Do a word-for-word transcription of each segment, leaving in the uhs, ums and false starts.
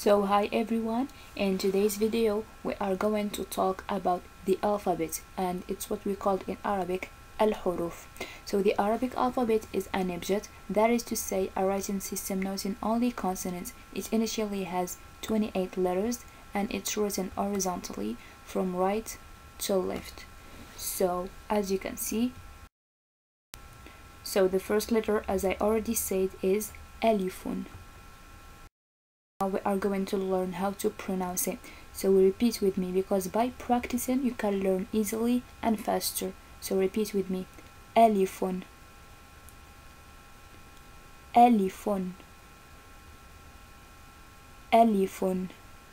So hi everyone, in today's video we are going to talk about the alphabet, and it's what we call in Arabic al-huruf. So the Arabic alphabet is an abjad, that is to say a writing system noting only consonants. It initially has twenty-eight letters and it's written horizontally from right to left. So as you can see, so the first letter, as I already said, is aliphone. Now we are going to learn how to pronounce it. So repeat with me, because by practicing you can learn easily and faster. So repeat with me: aliphone, aliphone, aliphone.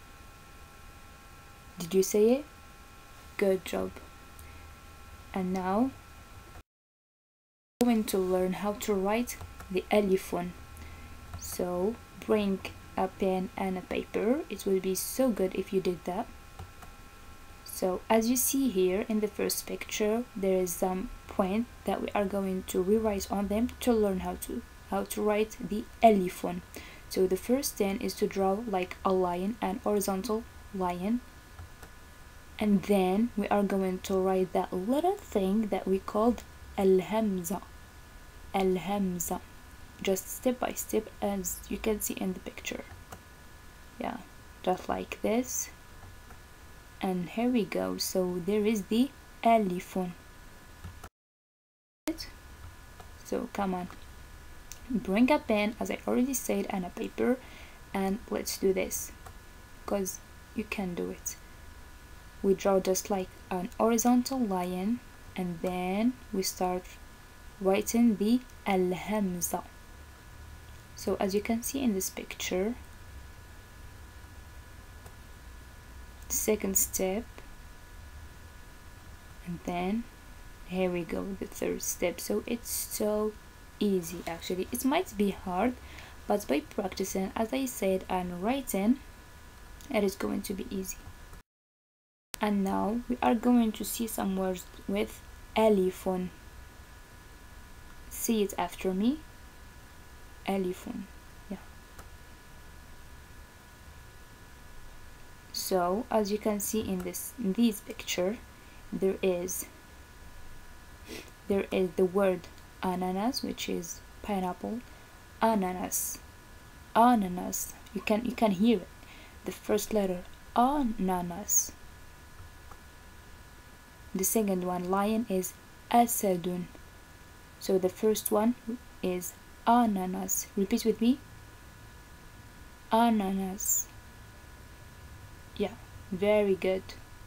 Did you say it? Good job. And now we're going to learn how to write the aliphone. So bring a pen and a paper. It will be so good if you did that. So as you see here in the first picture, there is some point that we are going to rewrite on them to learn how to how to write the aliphone. So the first thing is to draw like a line, an horizontal line, and then we are going to write that little thing that we called al-hamza, al-hamza, just step by step as you can see in the picture. Yeah, just like this. And here we go. So there is the aliphone. So come on, bring a pen, as I already said, and a paper, and let's do this, because you can do it. We draw just like an horizontal line, and then we start writing the al-hamza. So as you can see in this picture, second step, and then here we go, the third step. So it's so easy. Actually, it might be hard, but by practicing, as I said, and writing, it is going to be easy. And now we are going to see some words with aliphone. See it after me. Aliphone. Yeah. So as you can see in this in this picture, there is there is the word ananas, which is pineapple. Ananas, ananas. You can you can hear it. The first letter, ananas. The second one, lion, is asadun. So the first one is ananas. Repeat with me. Ananas. Yeah, very good.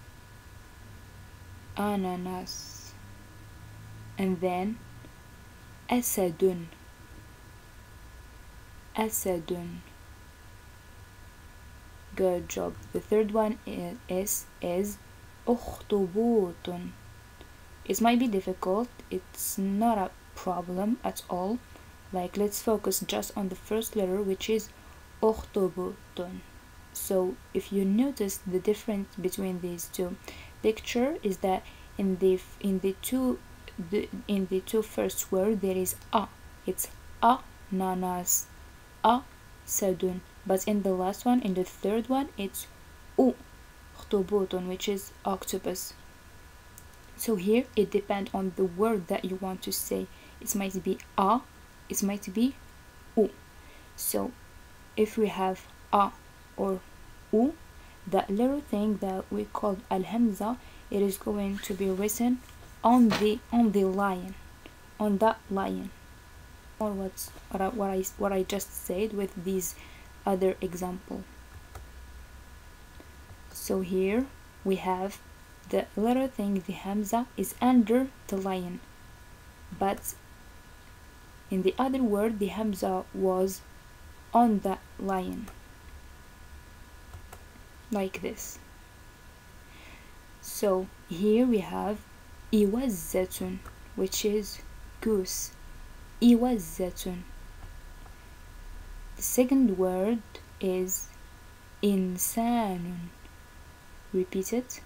Ananas. And then asadun. Asadun. Good job. The third one is is, is أخطبوط. It might be difficult. It's not a problem at all. Like, let's focus just on the first letter, which is أخطبوط. So if you notice, the difference between these two picture is that in the in the two the, in the two first word there is a. It's a nanas, a sadun. But in the last one, in the third one, it's u. Which is octopus. So here it depends on the word that you want to say. It might be a, it might be u. So if we have a or u, that little thing that we call al-hamza, it is going to be written on the on the line, on that line. Or what's what I, what I what I just said with these other example. So here we have the little thing, the hamza is under the line, but in the other word the hamza was on the line, like this. So here we have iwazzatun, which is goose. Iwazzatun. The second word is insanun. Repeat it.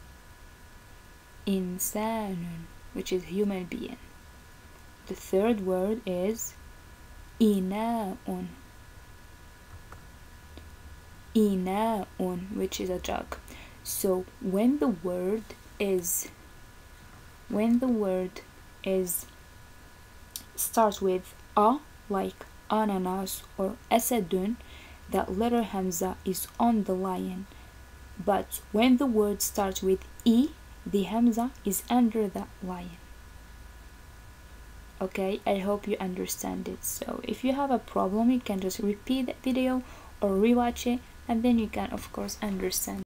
Insanun, which is human being. The third word is ina'un. إناء, which is a jug. So when the word is when the word is starts with a, like ananas or asadun, that letter hamza is on the lion. But when the word starts with e, the hamza is under the lion. Okay, I hope you understand it. So if you have a problem, you can just repeat that video or rewatch it, and then you can of course understand.